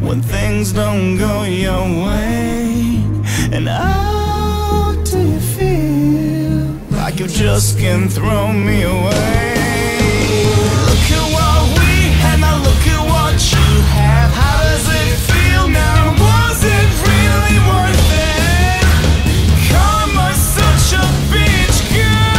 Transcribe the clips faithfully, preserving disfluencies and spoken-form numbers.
when things don't go your way? And how do you feel? Like you just can't throw me away. Look at what we had, now look at what you have. How does it feel now? Was it really worth it? Come on, such a bitch girl.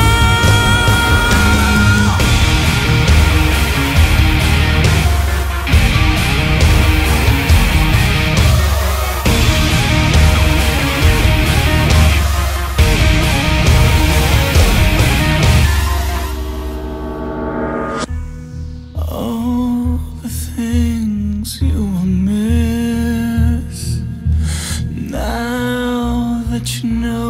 All the things you will miss now that you know